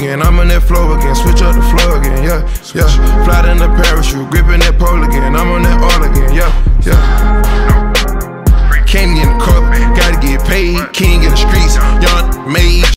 again. I'm on that flow again, switch up the flow again, yeah, yeah. Fly in the parachute, gripping that pole again. I'm on that all again, yeah, yeah. Can't get in the cup, gotta get paid, king in the streets, young made.